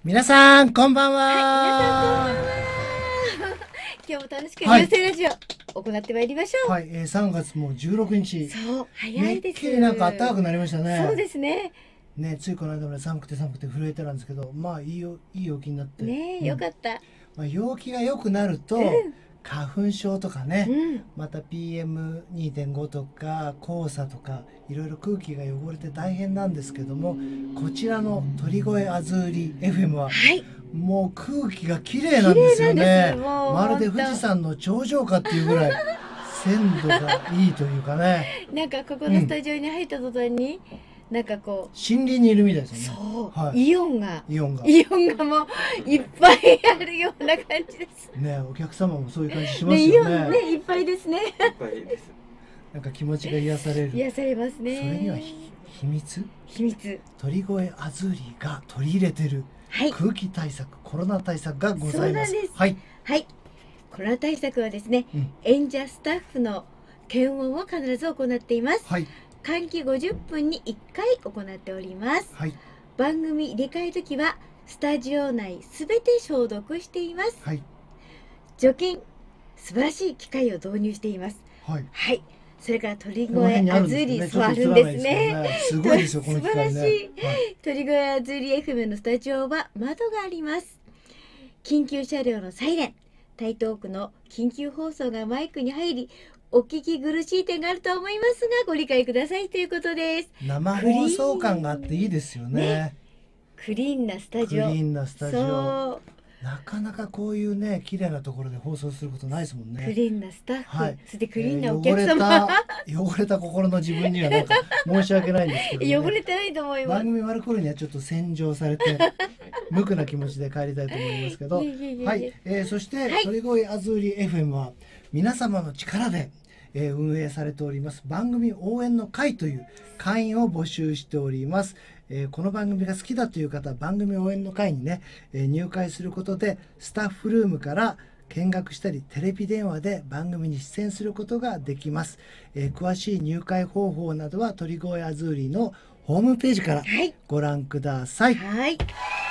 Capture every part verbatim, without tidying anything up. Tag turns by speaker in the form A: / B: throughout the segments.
A: 皆さんこんばんは。
B: はい、皆さんこんばんは。今日も楽しくニュースラジオ行ってまいりましょう。
A: はい、えー、さんがつもじゅうろくにち。
B: そう、早いです。
A: 一気になんか暖かくなりましたね。
B: そうですね。
A: ね、ついこの間まで寒くて寒くて震えてたんですけど、まあいいよいい陽気になって。
B: ね、
A: うん、
B: よかった。
A: まあ陽気が良くなると、うん、花粉症とかね、うん、また ピーエムにてんご とか黄砂とかいろいろ空気が汚れて大変なんですけども、こちらの鳥越あずうり エフエム は、はい、もう空気が綺麗なんですよね。まるで富士山の頂上かっていうぐらい鮮度がいいというかね。
B: なんかここのスタジオに入った途端に、うん、なんかこう
A: 森林にいるみたいですよね。
B: そう、はい、イオンが
A: イオンが
B: イオンがもういっぱいあるような感じです。
A: ね、お客様もそういう感じしますよね。
B: ね、イオンね、いっぱいですね。いっ
C: ぱいです。
A: なんか気持ちが癒される。
B: 癒されますね。
A: それには秘密？
B: 秘密。
A: 鳥越あずうりが取り入れてる空気対策、はい、コロナ対策がございます。
B: そうなんです。
A: はい。
B: はい。コロナ対策はですね、うん、演者スタッフの検温を必ず行っています。はい。換気ごじゅっぷんにいっかい行っております。はい。番組入れ替え時はスタジオ内すべて消毒しています。はい。除菌、素晴らしい機械を導入しています。はい。はい。それから鳥越あずうり座るんですね。
A: すごいですよこの機械ね。
B: 素晴らしい。鳥越あずうり エフエム のスタジオは窓があります。緊急車両のサイレン、台東区の緊急放送がマイクに入り、お聞き苦しい点があると思いますがご理解くださいということです。
A: 生放送感があっていいですよね。ね、
B: クリーンなスタジオ。
A: クリーンなスタジオ。なかなかこういうね綺麗なところで放送することないですもんね。
B: クリーンなスタッフ、はい、そしてクリーンなお
A: 客
B: 様。
A: 汚れた汚れた心の自分にはなんか申し訳ないんですけど、ね、
B: 汚れてないと思います。
A: 番組終わる頃にはちょっと洗浄されて無垢な気持ちで帰りたいと思いますけど、はい、えー、そして、はい、鳥越あずうり エフエム は皆様の力でえー、運営されております番組応援の会という会員を募集しております。えー、この番組が好きだという方は番組応援の会にね、えー、入会することでスタッフルームから見学したりテレビ電話で番組に出演することができます。えー、詳しい入会方法などは鳥越あずうりのホームページからご覧ください。はい、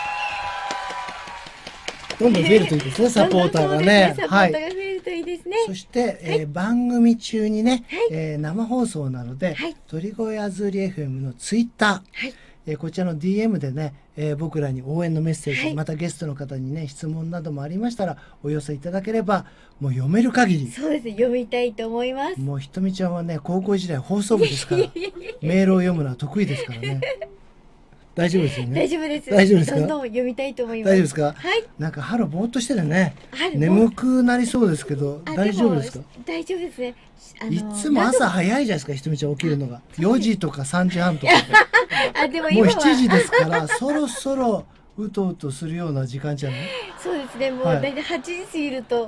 A: どんどん増えるといいですね、サポーターがね。はい。そして、はい、えー、番組中にね、はい、えー、生放送なので、はい、鳥越あずうり エフエム のツイッター、はい、えー、こちらの ディーエム でね、えー、僕らに応援のメッセージ、はい、またゲストの方にね質問などもありましたらお寄せいただければもう読める限り。
B: そうです、読みたいと思います。
A: もうひとみちゃんはね高校時代放送部ですからメールを読むのは得意ですからね。大丈夫ですよね。
B: 大丈夫です。
A: 大丈夫ですか。
B: どんどん読みたいと思います。
A: 大丈夫ですか。
B: はい。
A: なんか春ぼーっとしてるね。眠くなりそうですけど大丈夫ですか。
B: 大丈夫ですね。
A: いつも朝早いじゃないですか、ひとみちゃん起きるのがよじとかさんじはんとか。
B: あ、でも
A: もうしちじですからそろそろうとうとするような時間じゃない。
B: そうですね。もうだいたいはちじ過ぎると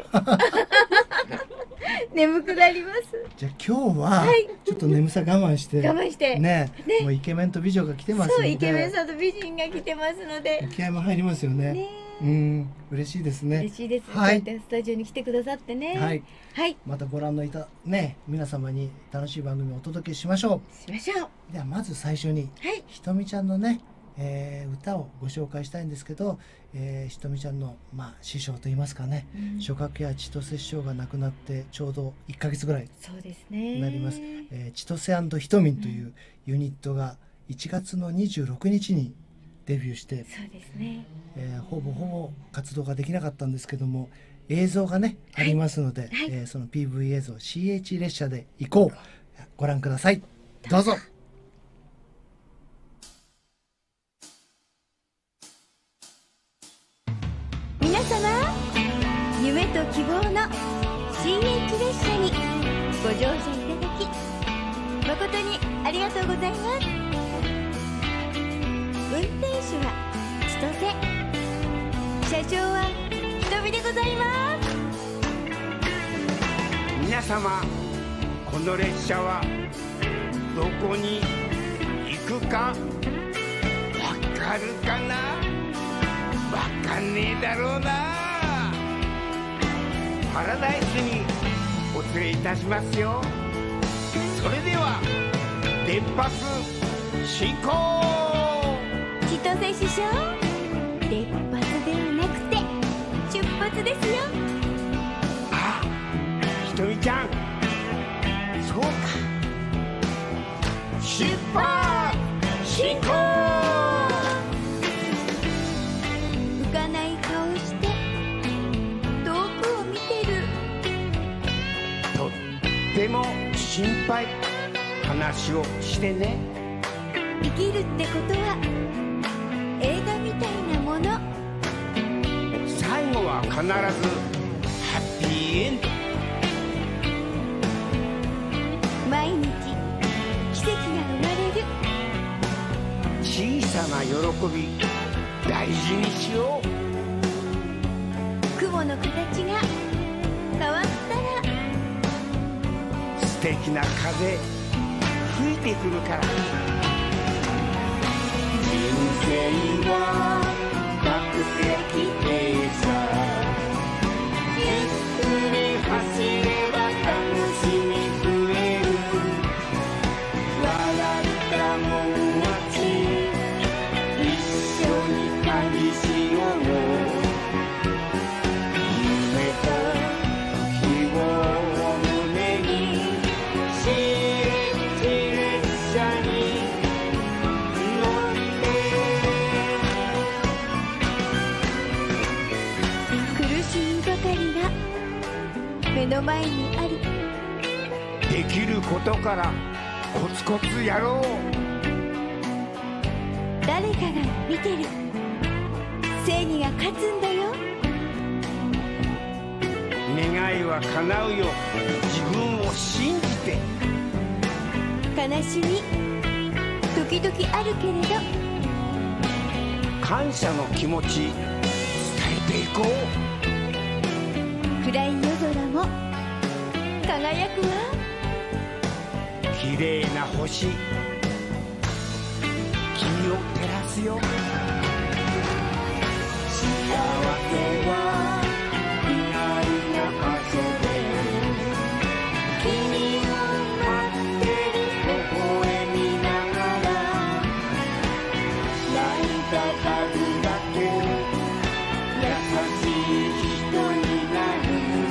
B: 眠くなります。
A: じゃあ今日はちょっと眠さ我慢して
B: 我慢して
A: ね、もうイケメンと美女が来てますので、
B: そうイケメンさんと美人が来てますので
A: 気合も入りますよね。うん、嬉しいですね。
B: 嬉しいです。はい。スタジオに来てくださってね。
A: はい。はい。またご覧のいたね皆様に楽しい番組をお届けしましょ
B: う。しましょう。
A: ではまず最初に、はい、ひとみちゃんのね、えー、歌をご紹介したいんですけど、えー、ひとみちゃんのまあ師匠といいますかね、うん、諸角や千歳師匠が亡くなってちょうどいっかげつぐらいになります。えー、千歳&ひとみんというユニットがいちがつのにじゅうろくにちにデビューして、
B: そうですね、
A: えー、ほぼほぼ活動ができなかったんですけども映像がね、はい、ありますので、はい、えー、その ピーブイ 映像 シーエイチ 列車で行こうご覧ください。どうぞ。
B: 皆様夢と希望の シーエイチ 列車にご乗車いただき誠にありがとうございます。運転手は千歳、車掌はひとみでございます。
C: 皆様この列車はどこに行くかわかるかな。わかんねえだろうな。パラダイスにお連れいたしますよ。それでは出発進行。
B: 千歳師匠出発ではなくて出発ですよ。
C: あ、ひとみちゃん、そうか。出発進行。
B: 浮かない顔して遠くを見てる。
C: とっても心配。話をしてね。
B: 生きるってことは映画みたいなもの。
C: 最後は必ずハッピーエンド。
B: 毎日奇跡が生まれる。
C: 小さな喜び大事にしよう。
B: 雲の形が変わったら
C: 素敵な風吹いてくるから。人生は学席停車。ゆっくり走れば楽しみ増える。笑ったもん勝ち。一緒に旅しよう。夢と希望を胸に刺激列車に乗って
B: 苦しみばかりが目の前にあり。
C: できることからコツコツやろう。
B: 誰かが見てる。正義が勝つんだよ。
C: 願いは叶うよ。自分を信じて。
B: 悲しみ時々あるけれど
C: 感謝の気持ち伝えていこう。
B: 暗い夜空も輝くわ。
C: 綺麗な星君を照らすよ。幸せは意外な場所で君を待ってる。微笑みながら泣いた数だけ優しい人になる。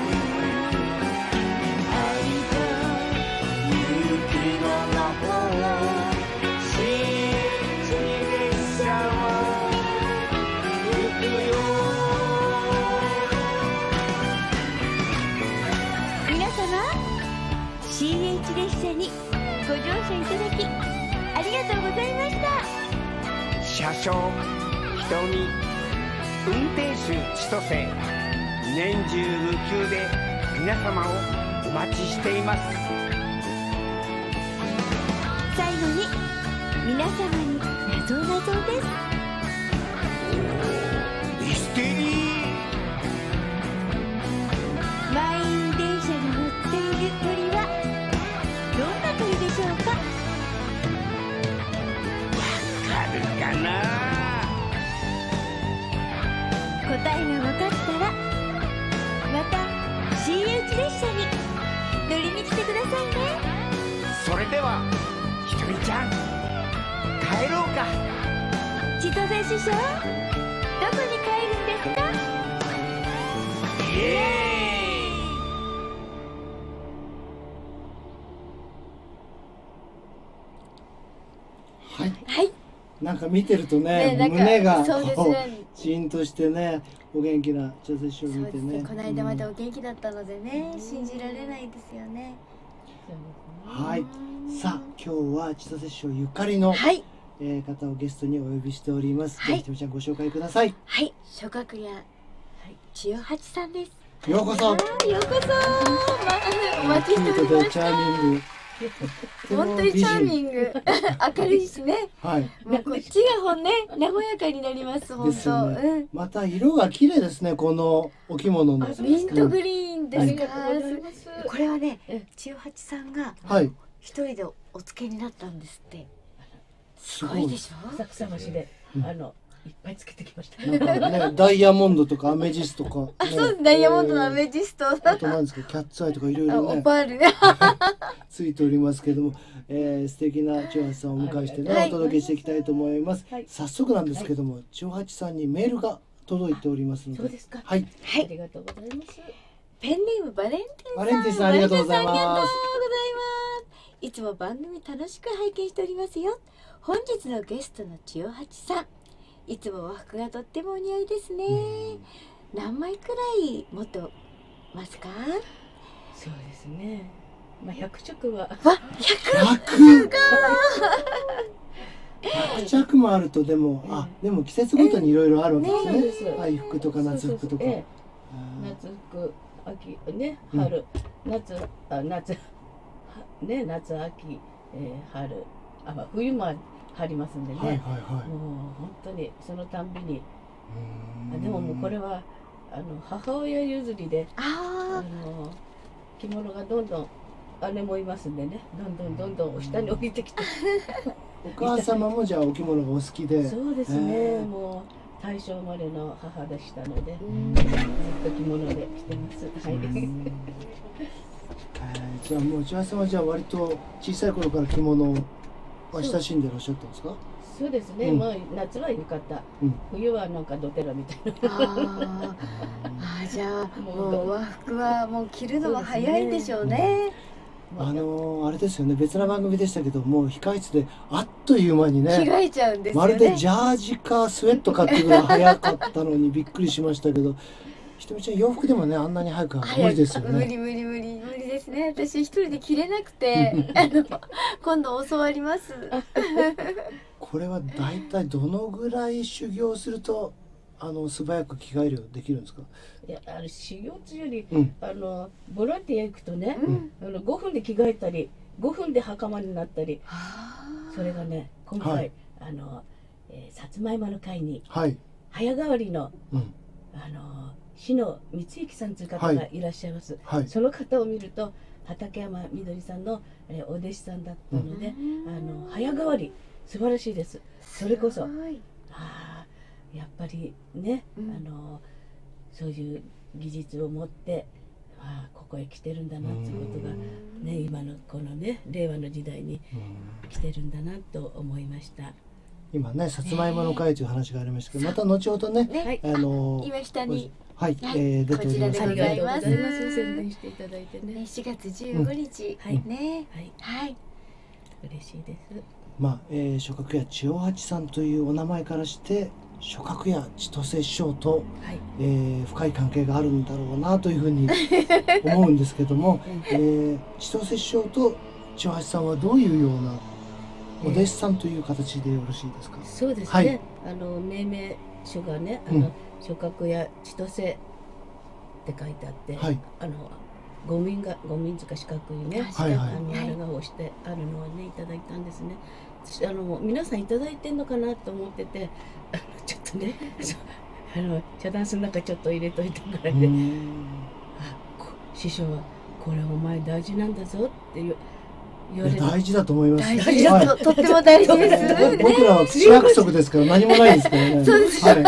C: 愛と勇気の魔法。信じ列車を行くよ。
B: 皆様 シーエイチ 列車にご乗車いただきありがとうございました。
C: 車掌ひとみ、運転手千歳、年中無休で皆様をお待ちしています。
B: 最後に皆様に謎謎です。
C: ミステリー。
B: 満員電車に乗っている鳥はどんな鳥でしょうか。
C: わかるかな。
B: 答えが分かったらまた シーエイチ 列車に乗りに来てくださいね。
C: それではひとみちゃん帰ろうか。
B: 千歳師匠、どこに帰るんですか。
C: イエーイ。
A: はい、
B: はい、
A: なんか見てるとね、
B: ね、
A: 胸が
B: そうです
A: こ
B: ね、
A: うジーンとしてね、お元気な千歳師匠を見てね。
B: この間またお元気だったのでね、うん、信じられないですよね。
A: はい、さあ今日は千歳師匠ゆかりの、はい、えー、方をゲストにお呼びしております。はい、ひとみちゃんご紹介ください。
B: はい、諸角屋千代八さんです。
A: ようこそ。ようこ
B: そ。ま、お待ちしておりました。
A: チャーミング。
B: 本当にチャーミング。明るいしね。
A: はい。
B: もうこっちが本ね、和やかになります。本当。
A: ね、うん、また色が綺麗ですね。このお着物の。
B: ミントグリーンですか。
A: はい、
B: これはね、千代八さんが一人でお付けになったんですって。すごいでしょ。
D: 浅草橋で、あのいっぱいつけてきました。
A: なんかね、ダイヤモンドとかアメジストとか、ね、
B: あ、そうです。ダイヤモンドのアメジスト。
A: あと何ですか、キャッツアイとかいろいろね。
B: オパール。
A: ついておりますけども、えー、素敵な千代八さんをお迎えしてね、はい、お届けしていきたいと思います。はい、早速なんですけども、はい、千代八さんにメールが届いておりますので。
D: そうですか。
A: はい。
D: はい。ありがとうございます。
B: ペンネームバレンティンさん。
A: バレンティンさん、ありがとうございます。ありがとうございます。
B: いつも番組楽しく拝見しておりますよ。本日のゲストの千代八さん、いつも和服がとってもお似合いですね。何枚くらい持ってますか？
D: そうですね。まあ百着は。
B: わ、百。
A: 百着もあるとでも、あ、でも季節ごとにいろいろあるわけですね。秋服とか夏服とか。
D: 夏服、秋ね、春、夏、あ、夏。ね、夏、秋、えー、春、あ、まあ、冬もありますんでね。はいはいはい。もう本当にそのたんびに。あ、でももうこれはあの母親譲りで、あの着物がどんどん姉もいますんでね、どんどんどんどん下に降りてきて。
A: お母様もじゃあお着物がお好きで。
D: そうですね。もう大正生まれの母でしたので、ずっと着物で着てます。はい。
A: じゃあもう千葉さんはじゃあ割と小さい頃から着物は親しんでいらっしゃったんですか？
D: そうですね、うん、まあ夏はよかった、うん、冬はなんかドテラみたいな。
B: ああ、じゃあもう和服はもう着るのは早いんでしょうね。
A: うん、あのー、あれですよね、別な番組でしたけどもう控室であっという間にね
B: 着替えちゃうんですよね。
A: まるでジャージかスウェットかっていうぐらい早かったのにびっくりしましたけど。ひとみちゃん洋服でもねあんなに早くは無理ですよね。
B: 無理無理無理無理ですね。私一人で着れなくてあの今度教わります。
A: これはだいたいどのぐらい修行するとあの素早く着替えるできるんですか？
D: いや、あの修行というより、うん、あのボランティア行くとね、うん、あのごふんで着替えたりごふんで袴になったり、それがね今回、はい、あの、えー、さつまいもの会に、はい、早変わりの、うん、あの志野光之さんという方がいらっしゃいます、はいはい、その方を見ると畠山みどりさんの、えー、お弟子さんだったので、うん、あの早変わり素晴らしいです。それこそあやっぱりね、うん、あのそういう技術を持ってあここへ来てるんだなっていうことが、ね、今のこのね令和の時代に来てるんだなと思いました。
A: 今ねさつまいもの会という話がありましたけど、また後ほどね、ね
B: あの今下に
A: はい、えー、出ております。
B: ありがとうございます。
D: 宣伝していただいてね。
B: しがつじゅうごにち、うん、ね、はい、はい、
D: 嬉しいです。
A: まあ、えー、諸角屋千代八さんというお名前からして諸角屋千歳師匠と、はい、えー、深い関係があるんだろうなというふうに思うんですけども、えー、千歳師匠と千代八さんはどういうようなお弟子さんという形でよろしいですか？
D: そうですね、はい、あの命名書がね、あの、うん、諸角屋千歳って書いてあって、はい、あの五民が五民塚四角いね、はいはい、あのあれが押してあるのをねいただいたんですね。あの皆さんいただいてんのかなと思ってて、あのちょっとねあの茶ダンスの中ちょっと入れといたからね、あ師匠はこれお前大事なんだぞっていう。
A: 大事だと思います。
B: 大事だと、はい、とっても大事です。
A: 僕らは市約束ですから何もないですからね。そうです。はい。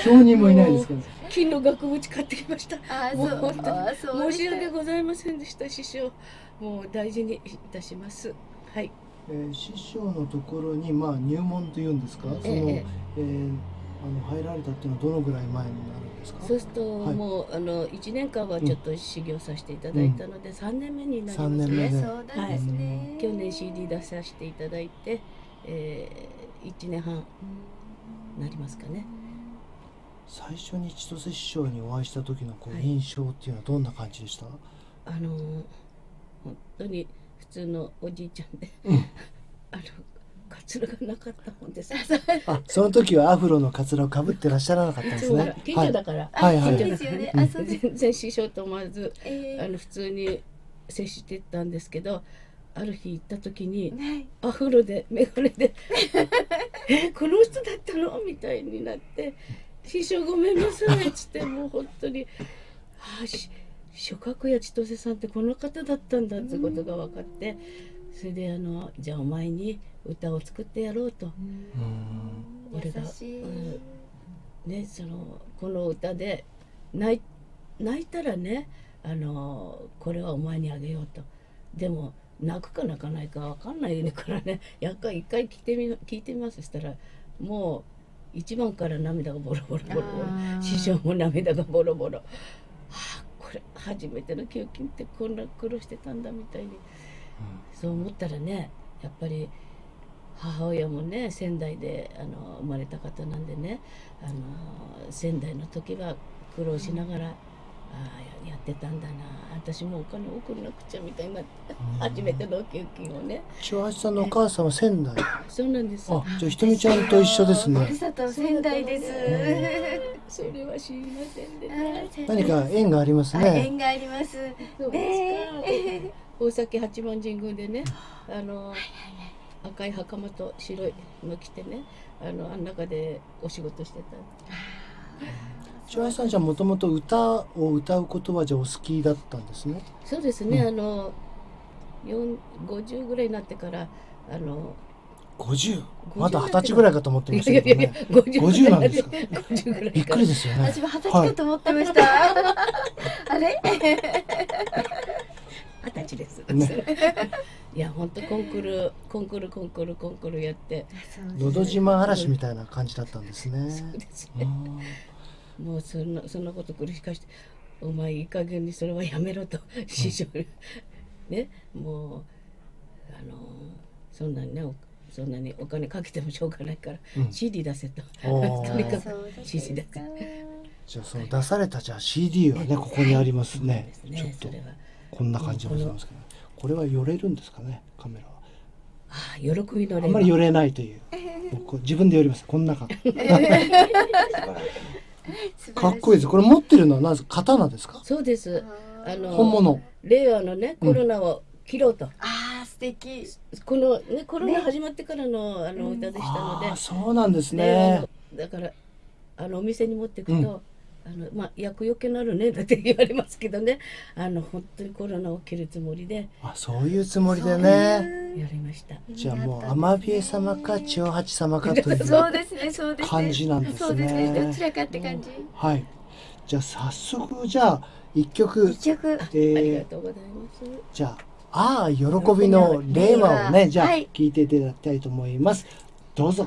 A: 証人もいないですから。
D: 金の額縁買ってきました。あ、そう。本当に申し訳ございませんでした師匠。もう大事にいたします。はい。
A: えー、師匠のところにまあ入門というんですか。その、えーえー、あの入られたっていうのはどのぐらい前になるんですか。
D: そうすると、はい、もうあの一年間はちょっと修行させていただいたので、三、うん、年目になりますね。
B: そうなんですね。
D: はい、去年 シーディー 出させていただいて、えー、一年半なりますかね。
A: 最初に千歳師匠にお会いした時のこう印象っていうのはどんな感じでした？はい、
D: あの本当に普通のおじいちゃんで、うん、あのカツラがなかったもんです。
A: あ、その時はアフロのカツラをかぶってらっしゃらなかったんですね。
D: 近所だから。
A: はいはい。
D: 全然師匠と思わず、えー、あの普通に接してたんですけど、ある日行った時に、ね、アフロでメガネでえこの人だったのみたいになって、師匠ごめんなさいっつってもう本当にあし諸角屋千歳さんってこの方だったんだってことが分かって、それであのじゃあお前に歌を作ってやろうと、俺が、うん、 ね、そのこの歌で泣い泣いたらね、あのこれはお前にあげようと。でも泣くか泣かないか分かんないからね、やっぱり一回聞いてみ聞いてみます。そしたらもう一番から涙がボロボロボロボロ、師匠も涙がボロボロ、はあ、これ初めての給金ってこんな苦労してたんだみたいに、うん、そう思ったらね、やっぱり母親もね仙台であの生まれた方なんでね、あの仙台の時は苦労しながら、うん、ああやってたんだな、私もお金送らなくちゃみたいになって、うん、初めての給金をね。
A: 千代八さんのお母さんは仙台。
D: そうなんです。
A: あ、じゃあひとみちゃんと一緒ですね。
B: ふるさと仙台です。
D: それは知りませんでね。
A: 何か縁がありますね。
B: 縁があります。
D: そうですか。大崎八幡神宮でね、あの赤い袴と白いの着てね、あのあん中でお仕事してた。
A: 千代八さんじゃもともと歌を歌うことはじゃあお好きだったんですね。
D: そうですね。うん、あのごじゅうぐらいになってからあの
A: ごじゅうまだ二十歳ぐらいかと思ってましたけどね。ごじゅうなんですか。びっくりですよね。
B: 私も二十歳かと思ってました。はい、あれ？
D: 二十歳です。ね、いや本当コンクールコンクールコンクールコンクールやって、
A: のど自慢嵐みたいな感じだったんですね。
D: そうですね。もうそんなそんなこと繰り返して、お前いい加減にそれはやめろと師匠に、うん、ね、もうあのそんなにねそんなにお金かけてもしょうがないから、うん、シーディー 出せととにかく シーディー 出せ。
A: じゃあその出されたじゃあ シーディー はねここにありますね。ちょっとこんな感じでございますけど、これは寄れるんですかねカメラは。
D: ああ、喜びの
A: あんまり寄れないという。僕自分で寄ります。こんな感じ。かっこいいです。これ持ってるのは何ですか？刀ですか？
D: そうです。あの
A: 本物。
D: 令和のねコロナを切ろうと。うん、
B: ああ素敵。
D: このねコロナ始まってからの、ね、あの歌でしたので。
A: ああそうなんですね。
D: だからあのお店に持っていくと、うん、あのまあ厄除けなるねだって言われますけどね。あの本当にコロナを切るつもりで。
A: あ、そういうつもりでね。
D: やりました。
A: じゃあもうアマビエ様か千代八様かという
B: そうですね、そうですね。
A: 感じなんですね。
B: そうですね。どちらかって感じ。
A: はい。じゃあ早速じゃあ一曲。
B: 一曲。
D: えー、ありがとうございます。
A: じゃあ、ああ喜びの令和をね、じゃあ聞いていただきたいと思います。どうぞ。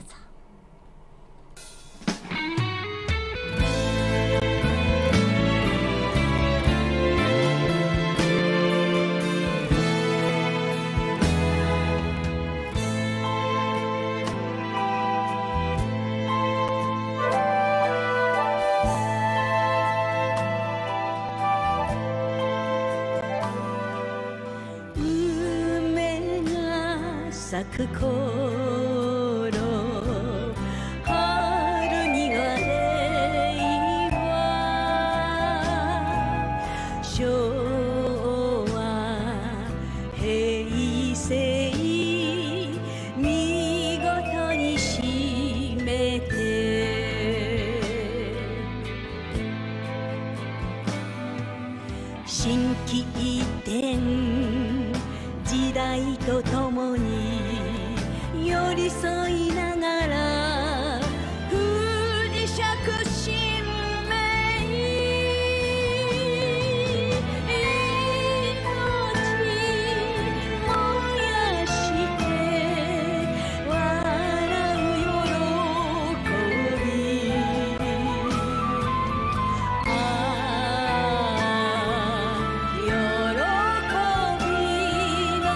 E: 咲く頃、春には平和、昭和平成見事に締めて、心機一転時代とともに寄り添いながら不時着神明、命燃やして笑う喜び、ああ喜びの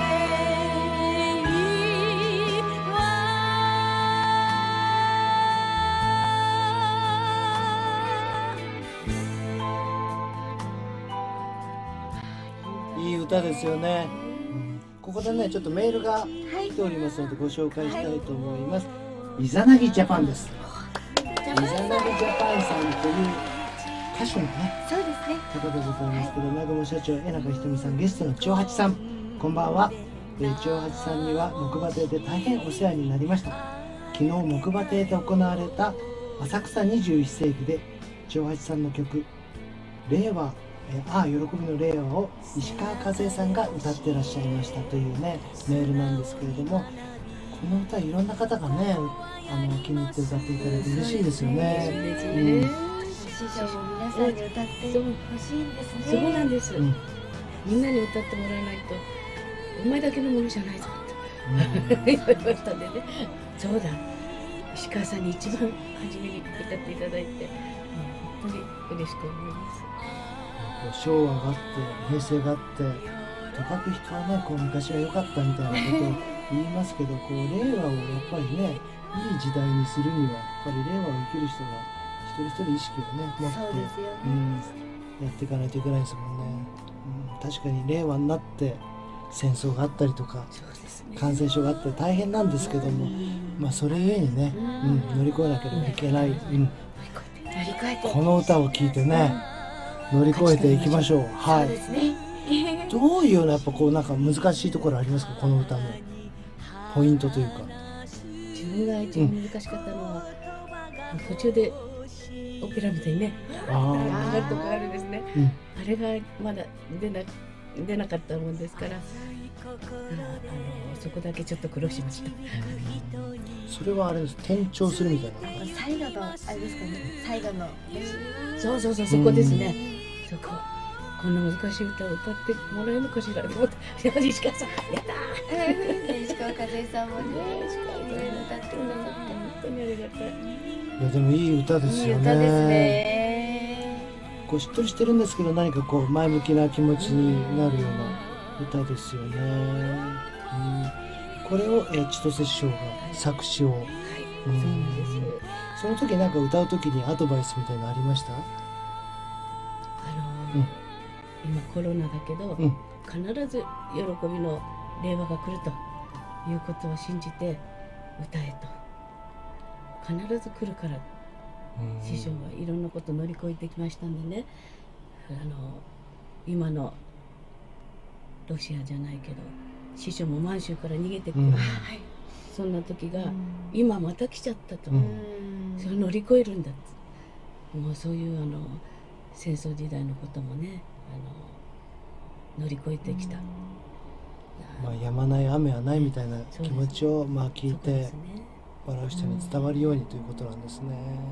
A: いい歌ですよね。ここでねちょっとメールが来ておりますのでご紹介したいと思います。イザナギジャパンです。イザナギジャパンさんという歌手のね、
B: そうですね、
A: 方でございますけど、南雲社長、江中ひとみさん、ゲストの千代八さん、こんばんは。えー、千代八さんには木馬亭で大変お世話になりました。昨日木馬亭で行われた浅草にじゅういっせいきで千代八さんの曲「令和えー、ああ喜びの令和」を石川和恵さんが歌ってらっしゃいましたというねメールなんですけれども、この歌いろんな方がねあの気に入って歌っていただいて嬉しいですよね。
B: 嬉しいですよね。師匠も皆さんに歌ってほしいんですね。
D: そうなんです、うん、みんなに歌ってもらわないとお前だけのものじゃないぞって言われましたんでね。そうだ、石川さんに一番初めに歌っていただいて本当に嬉しく思います。
A: 昭和があって平成があってとかく人はねこう昔は良かったみたいなことを言いますけどこう令和をやっぱりねいい時代にするにはやっぱり令和を生きる人が一人一人意識をね持って、うん、やっていかないといけないですもんね、うん、確かに令和になって戦争があったりとか、ね、感染症があって大変なんですけども、まあそれゆえにね、うん、乗り越えなければいけない、うん、この歌を聴いてね乗り越えていきましょう。はい。どういうようなやっぱこうなんか難しいところありますか、この歌のポイントというか。
D: 自分が一番難しかったのは、うん、途中でオペラみたいにね上がるとこあるんですね、うん、あれがまだ出な出なかったもんですから、あのそこだけちょっと苦労しました。
A: それはあれです、転調するみたいな。
B: 最後のあれですかね、最後の。
D: そうそうそう、そこですね。そこ、こんな難しい歌を歌ってもらえるのかしらと思って、石川さん、やったー。
B: 石川和恵さんもね、石川さん歌ってくださって
D: 本当にありがたい。
A: いやでもいい歌ですよね。いい歌ですね。こうしっとりしてるんですけど、何かこう前向きな気持ちになるような歌ですよね。うん、これを、えー、千歳師匠が作詞を、はい、うん、そうなんです。その時なんか歌う時にアドバイスみたいなのありました？
D: あのーうん、今コロナだけど、うん、必ず喜びの令和が来るということを信じて歌えと。必ず来るから、師匠はいろんなこと乗り越えてきましたんでね、あの今のロシアじゃないけど師匠も満州から逃げてくる、うん、そんな時が、うん、今また来ちゃったと、うん、それを乗り越えるんだって、もうそういうあの戦争時代のこともね、あの乗り越えてきた、
A: まあ、やまない雨はないみたいな気持ちをまあ聞いて笑う人に伝わるようにということなんですね。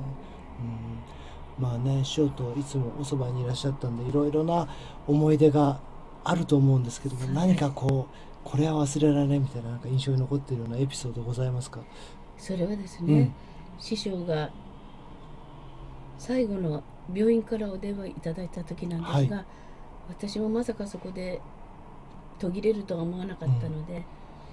A: うん、まあね、師匠といつもおそばにいらっしゃったんでいろいろな思い出があると思うんですけども、何かこうこれは忘れられないみたいな、なんか印象に残っているようなエピソードございますか？
D: それはですね、うん、師匠が最後の病院からお電話いただいた時なんですが、はい、私もまさかそこで途切れるとは思わなかったので、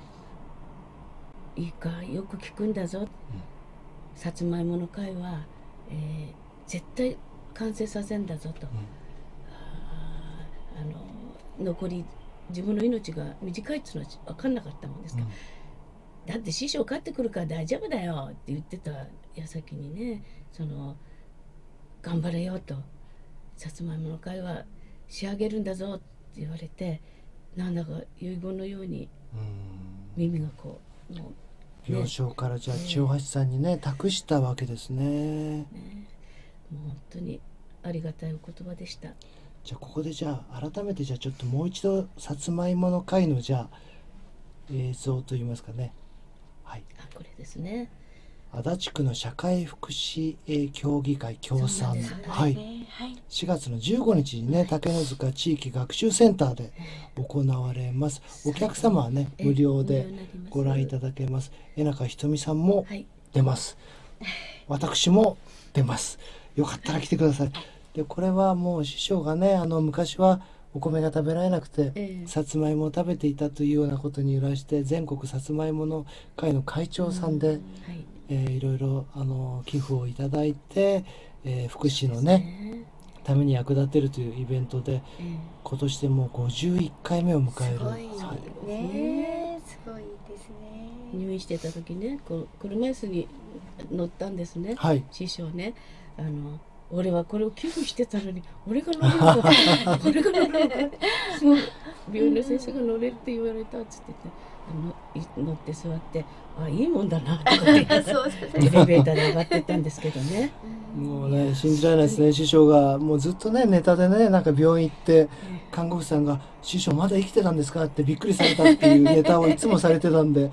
D: うん、いいかよく聞くんだぞ、うん、さつまいもの会は、えー、絶対完成させんだぞと、うん、あの残り自分の命が短いっていうのは分かんなかったもんですから、うん、だって師匠帰ってくるから大丈夫だよって言ってた矢先にね、その頑張れよと、さつまいもの会は仕上げるんだぞって言われて、なんだか遺言のように耳がこう、も
A: う、ね、病床からじゃあ千代橋さんにね、託したわけですね。ね、
D: もう本当にありがたいお言葉でした。
A: じゃあここでじゃあ改めてじゃあちょっともう一度さつまいもの会のじゃあ映像といいますかね、はい、あ、
D: これですね。
A: 足立区の社会福祉協議会協賛、ね、はい、しがつのじゅうごにちにね、竹の塚地域学習センターで行われます。お客様はね無料でご覧いただけます。江中ひとみさんも出ます、はい、私も出ます。よかったら来てください。でこれはもう師匠がね、あの昔はお米が食べられなくて、えー、さつまいもを食べていたというようなことに由来して、全国さつまいもの会の会長さんで、うん、はい、えー、いろいろあの寄付をいただいて、えー、福祉のね、ねために役立てるというイベントで、えー、今年でもうごじゅういっかいめを迎える。すごいね、はい、
B: すごいですね。
D: 入院してた時ね、こう車椅子に乗ったんですね、
A: はい、
D: 師匠ね、あの俺はこれを寄付してたのに俺が乗れるのか俺が乗れるのかもう病院の先生が乗れるって言われたっつって言って、乗って座って、あ、いいもんだなとかってエレベーターで上がってったんですけどね
A: もうね、信じられないですね。師匠がもうずっとね、ネタでね、なんか病院行って看護婦さんが師匠まだ生きてたんですかってびっくりされたっていうネタをいつもされてたんで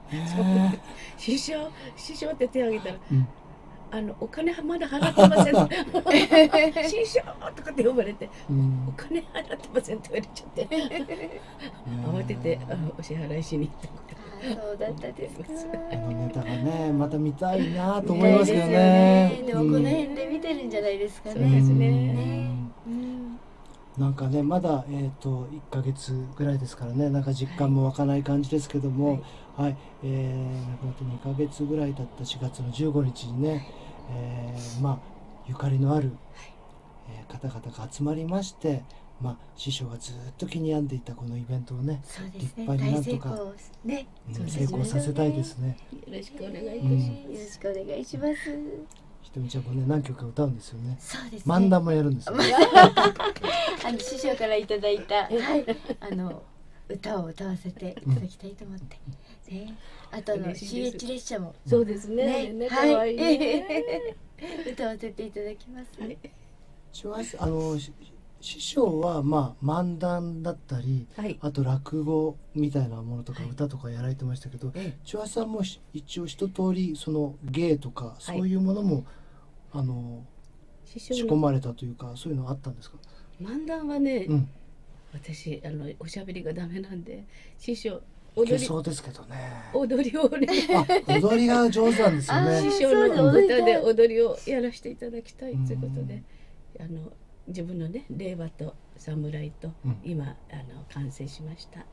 D: 師匠師匠って手を挙げたら、うん、あのお金はまだ払ってません師匠とかって呼ばれて、うん、お金払ってませんって言われちゃって慌ててあのお支払いしに行った
B: そうだったですか。
A: あのネタがねまた見たいなと思いますけどね。
B: でもこの辺で見てるんじゃないですかね。
D: そうですね。
A: なんかねまだえっといっかげつぐらいですからね、なんか実感も湧かない感じですけども、はい、えー、亡くなってにかげつぐらい経ったしがつのじゅうごにちにね、えー、まあゆかりのある、えー、方々が集まりまして。まあ、師匠がずっと気に病んでいたこのイベントをね、立派になんとか、ね、成功させたいですね。
D: よろしくお願いいたします。よ
B: ろしくお願いします。
A: ひとみちゃんもね何曲か歌うんですよね。
B: そうですね。
A: 漫談もやるんですよ。
B: あの師匠からいただいた、はい、あの歌を歌わせていただきたいと思って。ね、あとの シーエイチ 列車も。
D: そうですね。
B: はい。歌わせていただきます。
A: あの師匠はまあ漫談だったり、はい、あと落語みたいなものとか歌とかやられてましたけど、千葉さんも一応一通りその芸とかそういうものも、はい、あの仕込まれたというかそういうのあったんですか？
D: 漫談はね、うん、私あのおしゃべりがダメなんで師匠踊り
A: そうですけどね。
D: 踊りをね
A: 踊りが上手なんですよね。
D: 師匠の歌で踊りをやらせていただきたいということで、あの自分のね令和と侍と今、うん、あの完成しました。はい。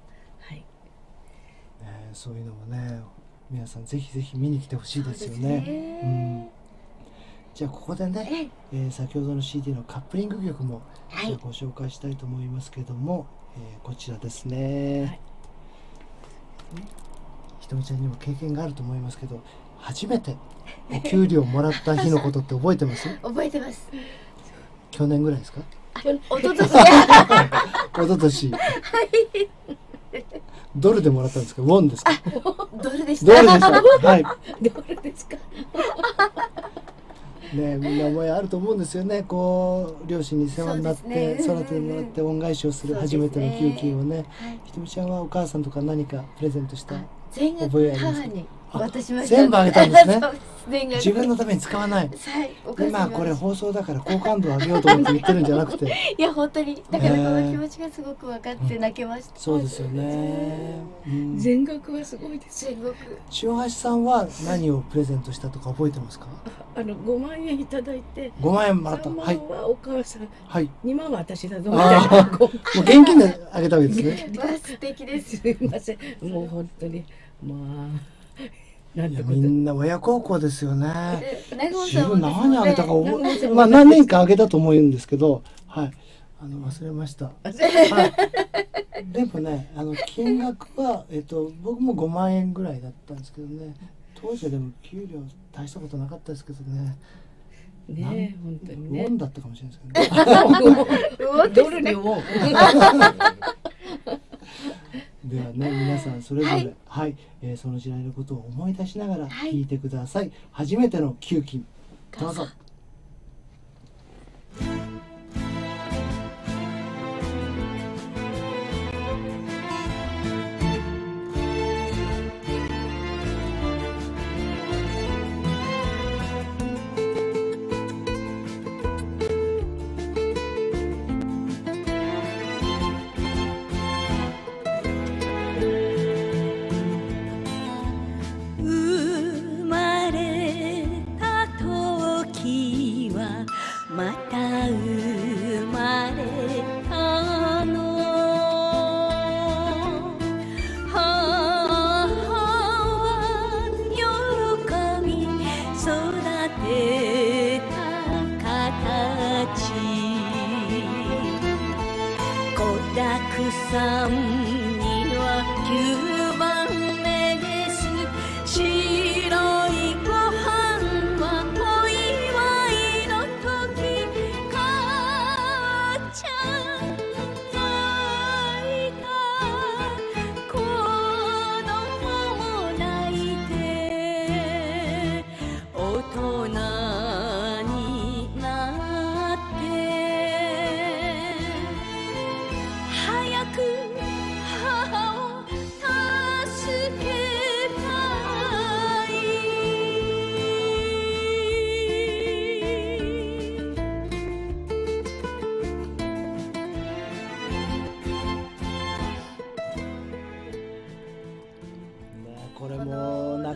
D: ね、
A: そういうのもね皆さんぜひぜひ見に来てほしいですよね。ね、うん、じゃあここでね、えー、先ほどの シーディー のカップリング曲も、はい、じゃあご紹介したいと思いますけども、えー、こちらですね。はい、ひとみちゃんにも経験があると思いますけど、初めてお給料もらった日のことって覚えてます？
B: 覚えてます。
A: 去年ぐらいですか？
B: おととし。
A: おととし。はい。ドルでもらったんですか？ウォンですか？
B: ドルでした。
A: ドルでした。はい。
D: ドルですか？
A: ね、みんな思いあると思うんですよね。こう両親に世話になって、ね、育ててもらって恩返しをする初めての給金をね。ね、ひとみちゃんはお母さんとか何かプレゼントした覚えありますか？
B: 渡しました。
A: 全部あげたんですね。自分のために使わない。今これ放送だから好感度を上げようと思って言ってるんじゃなくて。
B: いや本当にだからこの気持ちがすごく分かって泣けました。
A: そうですよね。
D: 全額はすごいです。
B: 全額。
A: 塩橋さんは何をプレゼントしたとか覚えてますか？
D: あのごまんえんいただいて。
A: ごまんえんもらった。
D: さんまんはお母さん。はい。にまんは私だぞみ
A: たいな。もう現金であげたわけですね。
B: 素敵です。
D: すみません。もう本当にまあ。
A: いやみんな親孝行ですよね。自分何あげたか覚え、まあ何年かあげたと思うんですけど、はい、あの忘れました。はい、でもね、あの金額はえっと僕もごまんえんぐらいだったんですけどね。当時はでも給料大したことなかったですけどね。
D: ね、本当にね。
A: ウォンだったかもしれないですけどね。
D: ドルにウォン。
A: ではね、皆さんそれぞれ、はい、はい、えー、その時代のことを思い出しながら聞いてください。はい、初めての給金、どうぞ。
E: 早く母を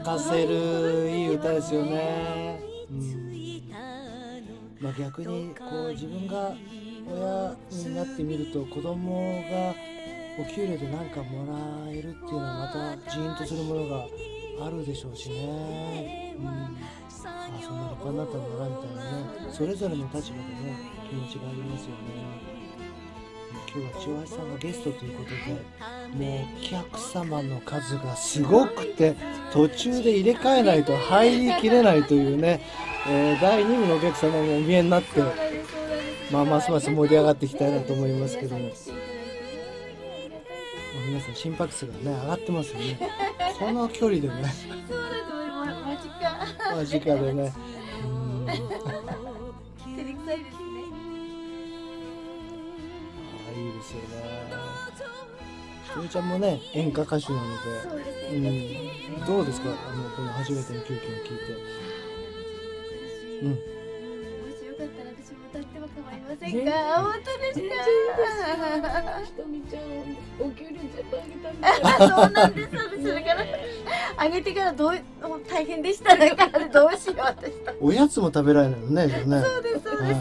A: かせるいい歌ですよね。うん、まあ逆にこう自分が親になってみると子供がお給料で何かもらえるっていうのはまたジーンとするものがあるでしょうしね。うん、あそんな立派になったんだなみたいなね、それぞれの立場でね気持ちがありますよね。今日は千代橋さんがゲストということで、もうお客様の数がすごくて途中で入れ替えないと入りきれないというね、えー、だいに部のお客様もお見えになって、まあ、ますます盛り上がっていきたいなと思いますけども、皆さん心拍数がね上がってますよね。この距離でね間近でね、うん、照れくさいですね。あ、いいですよね。ひとみちゃんもね演歌歌手なので、うん、どうですか、あのこの初めての急遽を聞いて。うん。
B: もしよかったら私も歌っても構いませんか。本当ですか。
D: ひとみちゃんお給料全部あげたんだ。
B: そうなんです。それからあげてからどう大変でしただからどうしよう私。
A: おやつも食べられないのね。ね。
B: そうですそうです。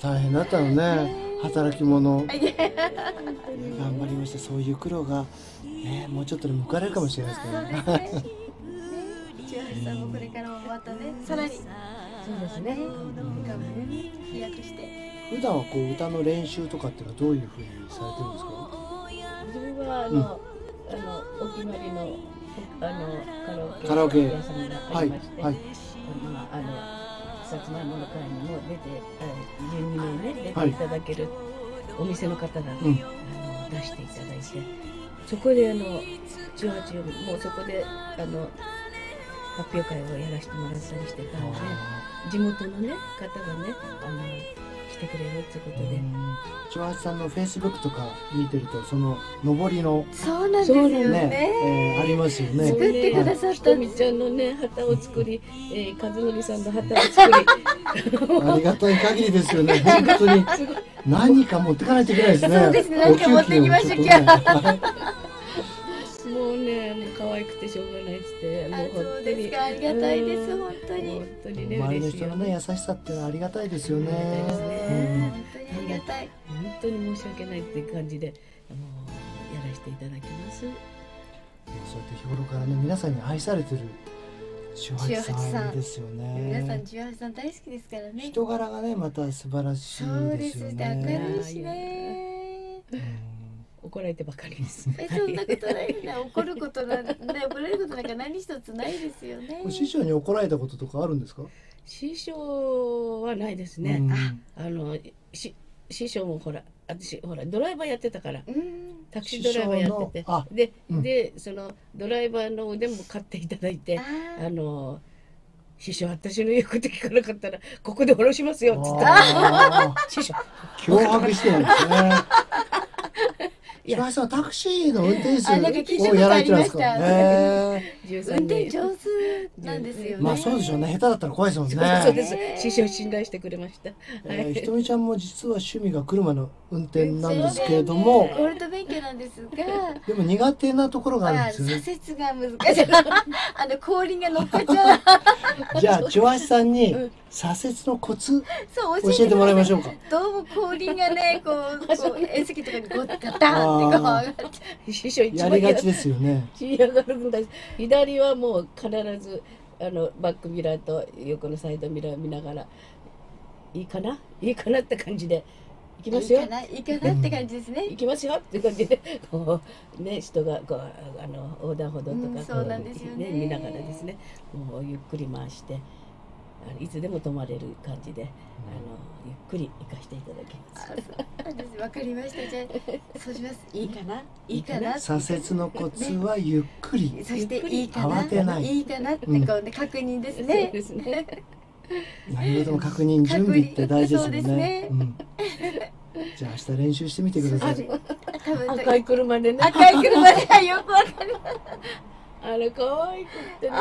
A: 大変だったのね。働き者。頑張りました。そういう苦労がねもうちょっとで報われるかもしれないですけどね。
B: 千代橋さんもこれからもまたねさらに。
D: そうですね。
B: 飛躍して。
A: 普段はこう歌の練習とかっていうのはどういうふうにされてるんですか。
D: 自分はあの、うん、あのお決まりのあの
A: カラオケ
D: 屋さんがありまして、
A: はいはい、
D: まああのさつまいもの会にも出てじゅうにめいね出ていただけるお店の方が、はい、あの出していただいて、そこであのじゅうはちよりもうそこであの発表会をやらせてもらったりしてたので、地元のね方がねあの来てくれるってことで、
A: 千代橋さんのフェイスブックとか見てるとその上りの
B: そうなんですよね、
A: えー、ありますよね。
B: 作ってくださった
D: ひとみちゃんのね旗を作り、えー、和則さんの旗を作り
A: ありがたい限りですよね。本当に何か持ってかないといけないですね。
B: そうですね、何か持ってきましょうか。
D: もうね、もう可愛くてしょうがないっつって、もう本当に
B: ありがたいです、本当に。
D: 本当にね、
A: 周りの人のね優しさってのはありがたいですよね。
B: 本当にありがたい。
D: 本当に申し訳ないっていう感じで、あのやらせていただきます。そうや
A: って日頃からね皆さんに愛されてる千代橋さんですよね。
B: 皆さん千代橋さん大好きですからね。
A: 人柄がねまた素晴らしいですよね。そうです
B: ね。明るいしね。
D: 怒られてばかりです。
B: え、そんなことないな。怒ることなんで、怒られることなんか何一つないですよね。
A: 師匠に怒られたこととかあるんですか？
D: 師匠はないですね。あのし師匠もほら、私ほらドライバーやってたから、タクシードライバーやってて、で、うん、でそのドライバーの腕も買っていただいて、あ, あの師匠私の言うこと聞かなかったらここで降ろしますよって言ったら、師匠
A: 脅迫してるんですね。千葉さんタクシーの運転手をやられてるんですか。
B: 運転上手なんですよね。
A: まあそうでしょうね。下手だったら怖いですもんね。
D: そうです。師匠信頼してくれました。
A: ひとみちゃんも実は趣味が車の運転なんですけれども、
B: ゴールド免許なんですが、
A: でも苦手なところがあるんですよね。
B: 左折が難しい。あの後輪が乗っかっちゃう。
A: じゃあ千葉さんに左折のコツ教えてもらいましょうか。
B: どうも後輪がねこうこう縁石とかにこうガタンってこう上がっちゃう。
D: 師匠一番
A: やりがちですよね。
D: 嫌がるんだ。左はもう必ずあのバックミラーと横のサイドミラー見ながらいいかないいかなって感じで行きますよ。
B: いいかないいかなって感じですね。
D: 行きますよって感じでこうね人がこうあの横断歩道とか、うん、
B: そうなんですよね。
D: 見ながらですねもうゆっくり回して。いつでも止まれる感じで、あのゆっくり行かせていただきます。
B: わかりました。じゃあそうします。いいかな、いいかな。
A: 左折のコツはゆっくり。
B: そしていいかな、
A: 慌てない。
B: いいかなってこうね確認ですね。
D: そうですね。
A: 何事も確認準備って大事ですもんね。じゃあ明日練習してみてください。
D: 赤い車でね。
B: 赤い車でよくわかります。
D: あれ可愛くってね。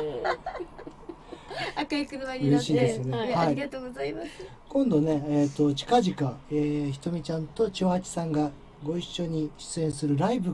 B: 赤い車になって、
A: ねはい、
B: ありがとうございます。
A: 今度ね、えっ、ー、と近々、えー、ひとみちゃんと千代八さんがご一緒に出演するライブが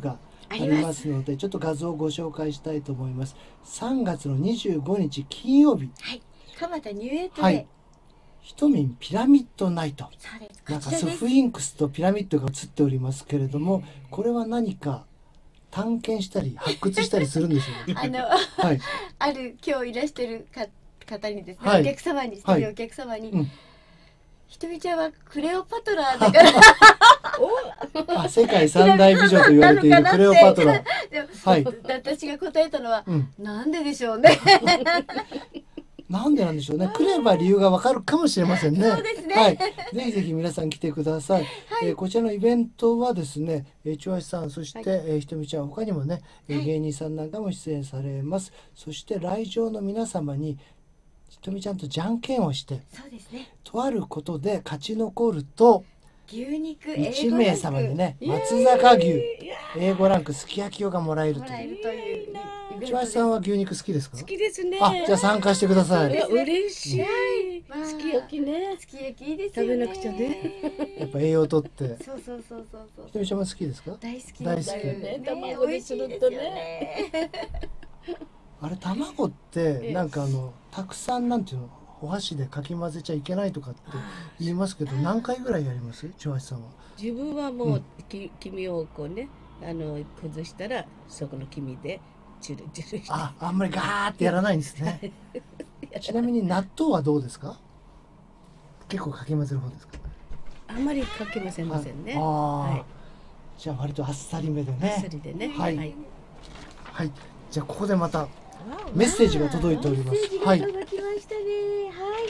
A: ありますので、ちょっと画像をご紹介したいと思います。さんがつのにじゅうごにち金曜日、
B: はい、蒲田ニューエイトで、
A: はい、ひとみんピラミッドナイト、
B: そうです、
A: なんか
B: こちらです。
A: スフィンクスとピラミッドが映っておりますけれども、これは何か探検したり発掘したりするんですよね。
B: あの、
A: はい、
B: ある今日いらしてるか方にですね、
A: はい
B: お客様にして
A: はい
B: るお客様に、
A: うん、
B: ひとみちゃんはクレオパトラだから
A: あ、世界三大美女と言われているクレオパトラ。
B: でも
A: はい、
B: 私が答えたのは、
A: うん、
B: なんででしょうね。
A: なんでなんでしょうね。来れば理由がわかるかもしれませんね。
B: そうですね。
A: はい、ぜひぜひ皆さん来てください。はい、えー、こちらのイベントはですね、えー、チョアシさん、そして、はい、えー、ひとみちゃん、他にもね、えー、芸人さんなんかも出演されます。はい、そして来場の皆様にひとみちゃんとじゃんけんをして、
B: そうですね。
A: とあることで勝ち残ると。
B: 牛肉
A: いちめいさまにね、松坂牛 エーご ランクすき焼き用がもらえるという。チョアシさんは牛肉好きですか？
D: 好きですね。
A: あ、じゃあ参加してください。
D: 嬉しい。すき焼きね。
B: すき焼きいいですよね。
D: 食べなくちゃね。
A: やっぱ栄養とって。
B: そうそうそうそうそう。
A: ひとみちゃんも好きですか？
B: 大好き。
A: 大好き。
D: ね、卵でするとね。
A: あれ卵ってなんかあのたくさんなんていうの、お箸でかき混ぜちゃいけないとかって言いますけど、何回ぐらいやります？チョアシさんは。
D: 自分はもうき黄身をこうね、あの崩したらそこの黄身でチュルチュルして。
A: あ、あんまりガーってやらないんですね。ちなみに納豆はどうですか？結構かき混ぜる方ですか？
D: あんまりかけませんませんね。
A: ああ、
D: はい、
A: じゃあ割とあっさりめでね。
D: あっさりでね。
A: はい。
D: はい。
A: はい、じゃあここでまたメッセージが届いております。はい。
B: 届きましたね。はい。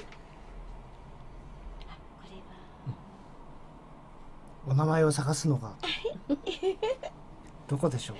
A: お名前を探すのがどこでしょう。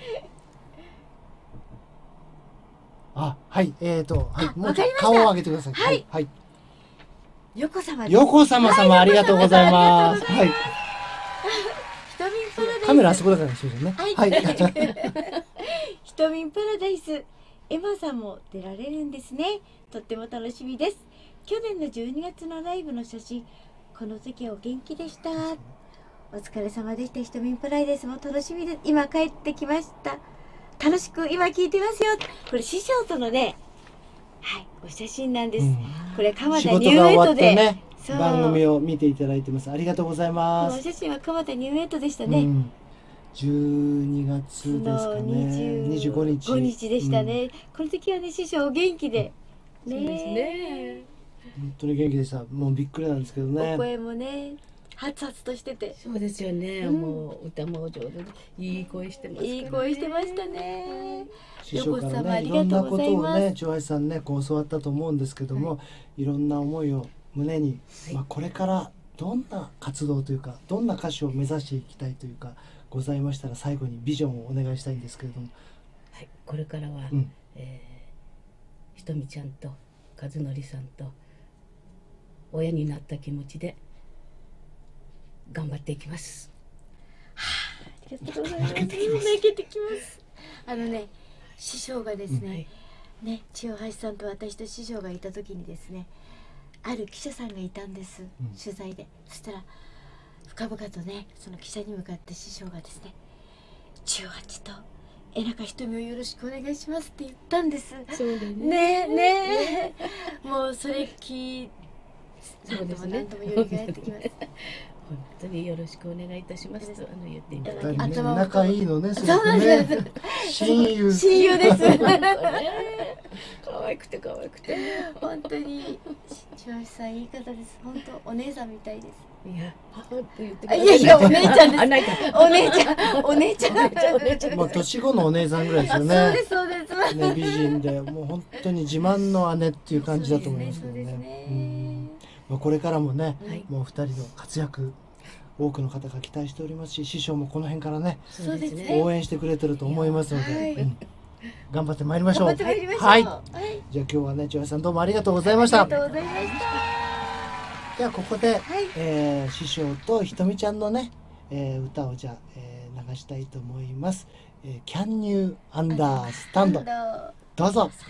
A: あ、はい、えーと、はい、もうちょっと顔を上げてください。
B: はい、
A: はい。
B: 横様です。
A: 横様様、ありがとうございます。はい。
B: ひとみんパラダイス。
A: カメラあそこだからそうですね。
B: はい。ひとみんパラダイス。エマさんも出られるんですね。とっても楽しみです。去年のじゅうにがつのライブの写真。この時はお元気でした。お疲れ様でした。ひとみんパラダイスも楽しみです。今帰ってきました。楽しく今聞いてますよ。これ師匠とのね、はい、お写真なんです。うん、これ蒲田ニューエイトで、ね、
A: 番組を見ていただいてます。ありがとうございます。
B: このお写真は蒲田ニューエイトでしたね。うん、
A: じゅうにがつですかね。にじゅうごにち。
B: ごにちでしたね。うん、この時はね、師匠お元気で。
D: ね、そうですね。
A: 本当に元気でした。もうびっくりなんですけどね。
B: お声もね。はつはつとしてて。
D: そうですよね。うん、もう歌も上手でいい声してますからね。
B: いい声してましたね。
A: 師匠からね、いろんなことをね、チョアシさんね、こう教わったと思うんですけども、はい、いろんな思いを胸に、はい、まあこれからどんな活動というか、どんな歌手を目指していきたいというかございましたら、最後にビジョンをお願いしたいんですけれども。
D: はい、これからは、うん、えー、ひとみちゃんと和則さんと親になった気持ちで。頑張っていきます。
B: はあ、ありがとうございます。泣けてきます。あのね、師匠がですね、うん、はい、ね、千代橋さんと私と師匠がいた時にですね、ある記者さんがいたんです、うん、取材で。そしたら深々とね、その記者に向かって師匠がですね、千代橋と江中瞳をよろしくお願いしますって言ったんです。
D: そうだね。
B: ねねもうそれ聞いて、何度も何度もよみがえってきます。
D: 本当によろしくお願いいたしますとあの言っていただ
A: きます。仲いいのね、
B: そうなんです。
A: 親友。
B: 親友です。
D: 可愛くて可愛くて。
B: 本当に千葉さんいい方です。本当お姉さんみたいです。
D: いや、母って言ってください。
B: いやいやお姉ちゃんです。お姉ちゃん、お姉ちゃん、お姉ちゃん。
A: まあ年子のお姉さんぐらいですよね。
B: そうですそうです。
A: ね、美人でもう本当に自慢の姉っていう感じだと思いますけどね。まあこれからもね、はい、もう二人の活躍多くの方が期待しておりますし、師匠もこの辺からね、
B: そうですね、
A: 応援してくれてると思いますので、はい、うん、頑張ってまいりましょう。
B: 頑張ってまいりましょう。
A: はい。
B: はい、
A: じゃあ今日はね、千代さんどうもありがとうございました。
B: ありがとうございました。
A: ではここで、
B: はい、
A: えー、師匠とひとみちゃんのね、えー、歌をじゃあ、えー、流したいと思います。えー、Can You Understand？ どうぞ。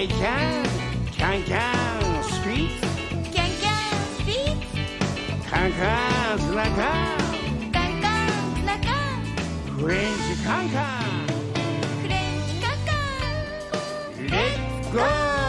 C: イキャンキャンキャンスピーツ
E: キャンキャンスピーツ
C: カンカンスナカン
E: カンカンスナカン
C: フレンチカンカン
E: フレンチカンカン
C: レッツゴー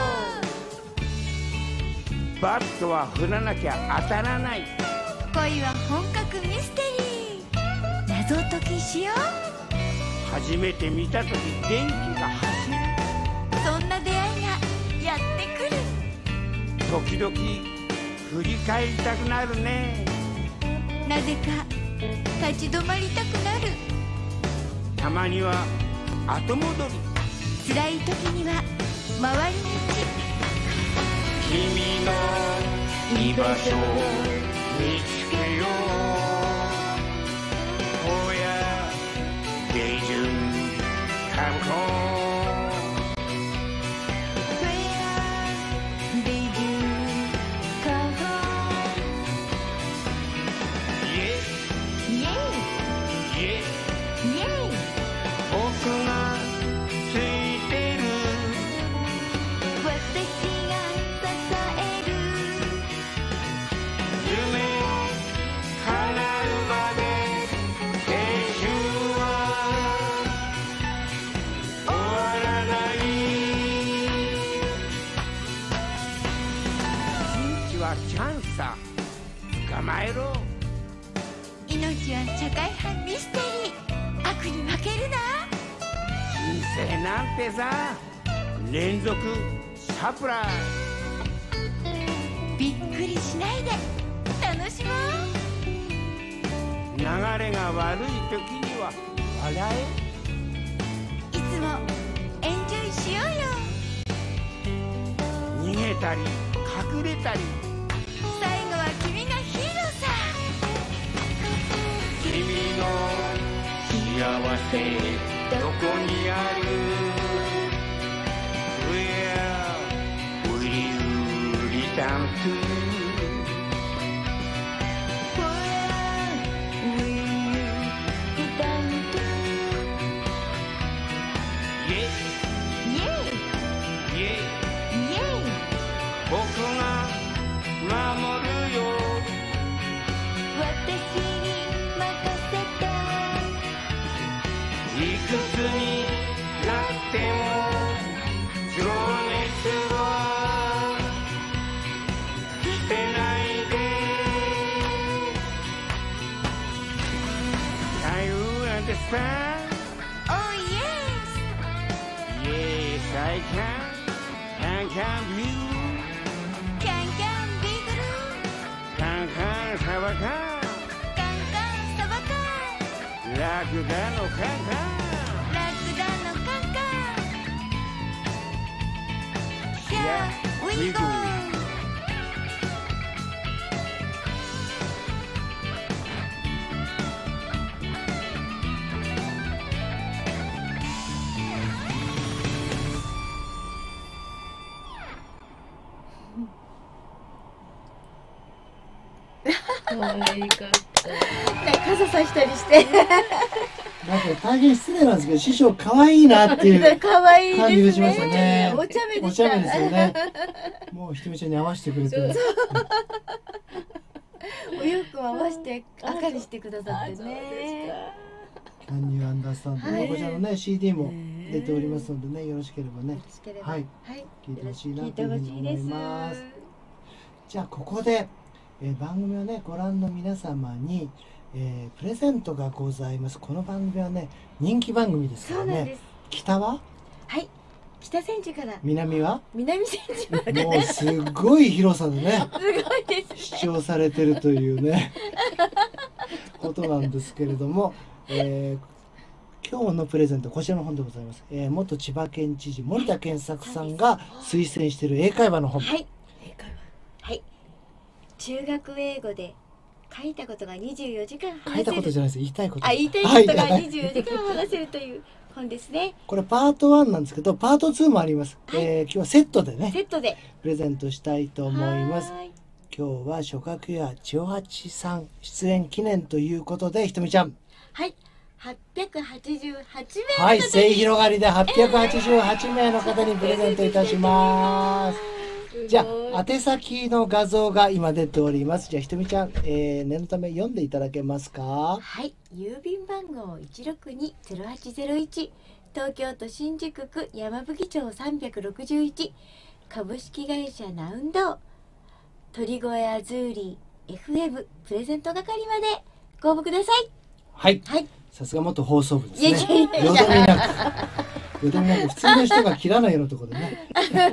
C: バットは振らなきゃ当たらない
E: 恋は本格ミステリー謎解きしよう
C: 初めて見た時電気が走る
E: そんな出会いがやってくる
C: 時々振り返りたくなるね
E: なぜか立ち止まりたくなる
C: たまには後戻り
E: 辛い時には回り道
C: 君の居場所を見つけよう荒野デイジュンカムコンチャンスさ捕まえろ
E: 命は社会派ミステリー悪に負けるな
C: 人生なんてさ連続サプライ
E: びっくりしないで楽しもう
C: 流れが悪い時には笑
E: いつもエンジョイしようよ
C: え逃げたり隠れたり
E: 最後は君がヒーローさ
C: 君の幸せどこにある Where will you return to
E: Where will you return to
C: Yeah
E: Yeah
C: Yeah
E: Yeah
C: 僕が守るよ
E: 私に任せて
C: いくつになっても情熱は捨てないで Can you understand?
E: Oh yes
C: Yes I can Can can be
E: Can can be good
C: Can can サバカン
E: カンカンサバカン
C: ラクダのカンカン
E: ラクダのカンカン Here we go
D: 可愛かった
B: 傘さしたりして
A: なんか大変失礼なんですけど師匠可愛いなっていう
B: 可愛い
A: 感じがしま
B: です
A: したね。
B: お茶目で
A: お
B: した
A: 茶目ですよね。もうひとみちゃんに合わせてくれて。
B: お洋服を合わせて赤にしてくださって
D: そうです
B: ね。
A: キャンニューアンダースタンド、
B: はい
A: こちらのね シーディー も出ておりますのでね、よろしければね
B: よろしければ
A: はい
B: はい
A: 聞いてほしいな
B: 聞いて
A: というふうに思い
B: ほしいです。
A: ます。じゃあここで、えー番組をねご覧の皆様に、えープレゼントがございます。この番組はね人気番組ですからね。
B: そうなんです。
A: 北は
B: はい。北千住から
A: 南は
B: 南千住まで。
A: もうすごい広さでね
B: すごいです
A: 視聴されてるというねことなんですけれども、えー今日のプレゼントこちらの本でございます、えー、元千葉県知事森田健作さんが推薦している英会話の本、
B: はい。はい。中学英語で書いたことがにじゅうよじかん話せる。
A: 書いたことじゃないです言いたいこと
B: あ、言いたいことが
A: はい
B: にじゅうよじかん話せるという本ですね。
A: これパートワンなんですけどパートツーもあります、
B: はい
A: えー今日はセットでね
B: セットで。
A: プレゼントしたいと思います
B: はーい。
A: 今日は諸角や千代八さん出演記念ということでひとみちゃん
B: はい。 はっぴゃくはちじゅうはちめい。
A: はい、末広がりではっぴゃくはちじゅうはちめいの方にプレゼントいたします。じゃあ宛先の画像が今出ております。じゃあひとみちゃん、えー、念のため読んでいただけますか。
B: はい、郵便番号いちろくにゼロはちゼロいち、東京都新宿区山吹町さんびゃくろくじゅういち、株式会社ナウンド鳥越アズーリー エフエム プレゼント係までご応募ください。
A: はい、
B: はい、
A: さすが元放送部ですね。
B: いやいやいや
A: よどみなくよどみなく普通の人が切らないようなところでね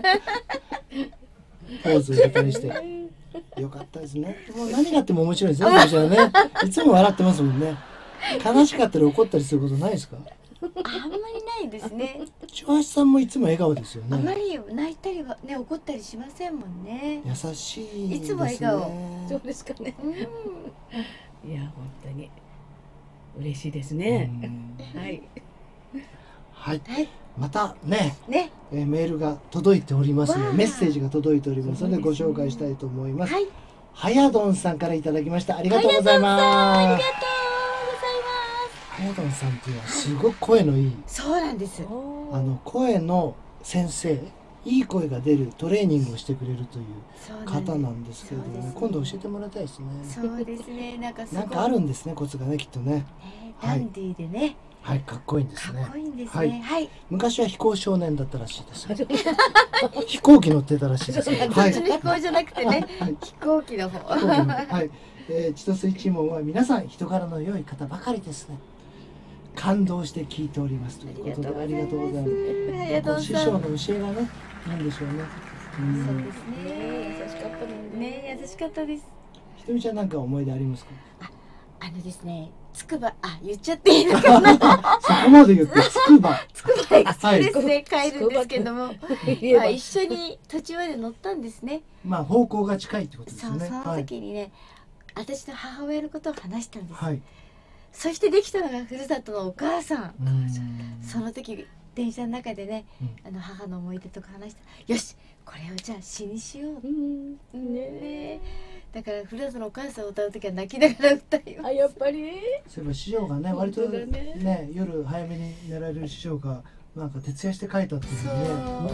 A: ポーズを入れたりしてよかったですね。もう何があっても面白いですね。私はね、いつも笑ってますもんね。悲しかったり怒ったりすることないですか。
B: あんまりないですね。
A: 千橋さんもいつも笑顔ですよね。
B: あまり泣いたりはね、怒ったりしませんもんね。
A: 優しいですね。
B: いつも笑顔。
D: そうですかね。
B: うん、
D: いや本当に嬉しいですね。はい。
A: はい。
B: はい、
A: またね、
B: ね、
A: えー、メールが届いておりますので、
B: わあ
A: メッセージが届いておりますのでご紹介したいと思います。
B: はい、
A: はやどんさんからいただきました。ありがとうございます。
B: ありがとうございます。
A: はやどんさんっていうのはすごく声のいい、
B: そうなんです。
A: あの声の先生、いい声が出るトレーニングをしてくれるという方なんですけれども、ね、今度教えてもらいたいですね。
B: そうですね。なんかすごい
A: なんかあるんですね、コツがね、きっとね。
B: ね、ダンディーでね、
A: はい、かっこいいんですね。
B: かっこいいんです
A: はい
B: ね。はい。
A: 昔は飛行少年だったらしいです。飛行機乗ってたらしいです。は
B: こっちの飛行じゃなくてね、
A: はい
B: 飛行機の方。
A: 飛行機のはい、えー、千歳一門は皆さん人柄の良い方ばかりですね。感動して聞いておりますということで、ありがとうございます。
B: ありがとうご
A: 師
B: ざいます。
A: 匠の教えがね、なんでしょうね。うん
B: そうですね。
D: 優しかったもんね。
B: ね、優しかったです。
A: ひとみちゃんなんか思い出ありますか。
B: あのですね、つくば、あ、言っちゃっていいのかな。
A: そこまで言ってつくば。
B: つくばエクスプレスで帰るんですけども、
D: 言えば
B: まあ一緒に途中まで乗ったんですね。
A: まあ方向が近いってことです
B: そう、
A: ね。
B: その時にね、私の母親のことを話したんです。
A: はい。
B: そしてできたのがふるさとのお母さん。
A: うん
B: その時電車の中でね、
A: うん
B: あの母の思い出とか話した。よし、これをじゃあ詩にしよう。
D: うん。
B: ねえ、だからふるさとのお母さんを歌う時は泣きながら歌います。
D: あ、やっぱり。
A: そういえば師匠がね、割と
D: 本当だね
A: ね、夜早めに寝られる師匠がなんか徹夜して書いたっていうね。
B: そう
A: うん
D: そう、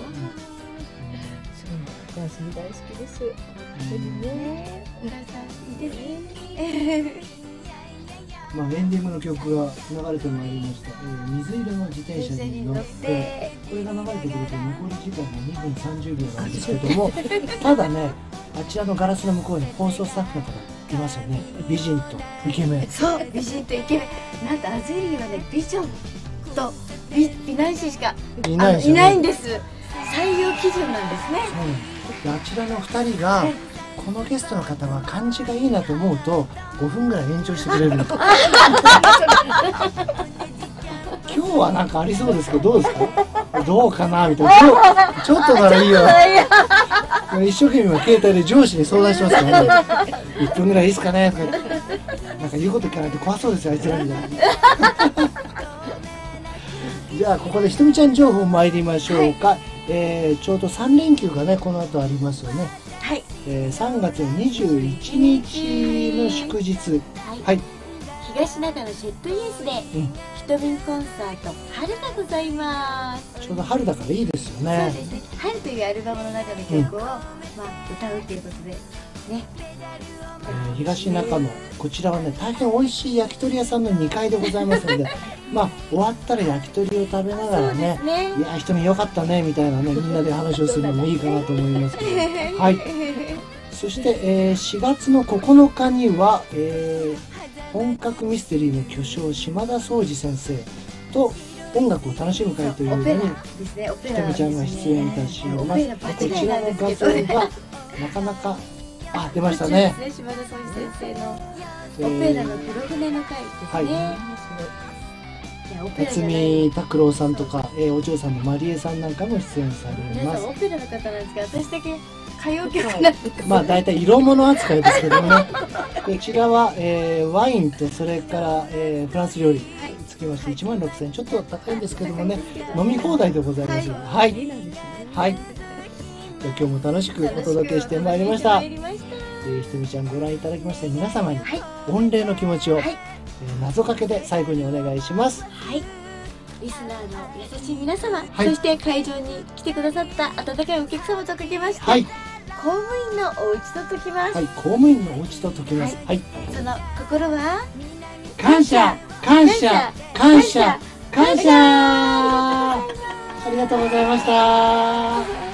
D: お母さん大好きです。本当にね。
B: ねえ、お母さんいいですね。
A: まあエンディングの曲が流れてまいりました。えー、水色の自転車に乗ってこれが流れてくると残り時間がにふんさんじゅうびょうなんですけども、ただね、あちらのガラスの向こうに放送スタッフの方いますよね。美人とイケメン。
B: そう、美人とイケメン。なんとアズリーはね、美女と美美男子しか
A: いないですよね。
B: あのいないんです。採用基準なんですね。
A: そうなんです。であちらのふたりがこのゲストの方は感じがいいなと思うとごふんぐらい延長してくれるんです。今日はなんかありそうですけどどうですか。どうかなみたいな。今日ちょっとならいいよ。一生懸命携帯で上司に相談しますからね。いっぷんぐらいいいですかねとかなんか言うこと聞かないと怖そうですよあいつらみたいな。じゃあここでひとみちゃん情報参りましょうか。はい、えー、ちょうどさんれんきゅうがねこの後ありますよね。
B: はい。
A: えー、さんがつにじゅういちにちの祝日。
B: はい。
A: はい、
B: 東長野シェットイエスで、
A: うん、
B: ひとみんコンサート春がございます。
A: ちょうど春だからいいですよね。
B: そうですね。春というアルバムの中の曲を、うん、まあ歌うということでね。
A: えー、東中野こちらはね大変美味しい焼き鳥屋さんのにかいでございますのでまあ終わったら焼き鳥を食べながらね、
B: ね、
A: いやひとみよかったねみたいなねみんなで話をするのもいいかなと思いますけどはい。そして、えー、しがつのここのかには、えー、本格ミステリーの巨匠島田宗司先生と音楽を楽しむ会というのにひとみちゃんが出演いたします。こちらの画像がなかなかあ出ましたね。
B: 島田宗司先生のオペラの黒船の会ですね。
A: 辰巳拓郎さんとか、えー、お嬢さんのマリエさんなんかも出演されます。
B: 皆さんオペラの方なんですけど、私だけ歌謡曲なんです。
A: まあ大体色物扱いですけどね。こちらは、えー、ワインとそれから、えー、フランス料理つきましていちまんろくせんえんちょっと高いんですけどもね飲み放題でございます。はいはい、はい、今日も楽しくお届けしてまいりました。えー、ひとみちゃんご覧いただきまして皆様に御礼の気持ちをえー、謎かけで最後にお願いします。
B: はい。リスナーの優しい皆様、はい、そして会場に来てくださった温かいお客様とかけまして、はい、公務員のお家と解きます。
A: はい、公務員のお家と解きます。はい。
B: その心は
A: 感謝、感謝、感謝、感謝。ありがとうございました。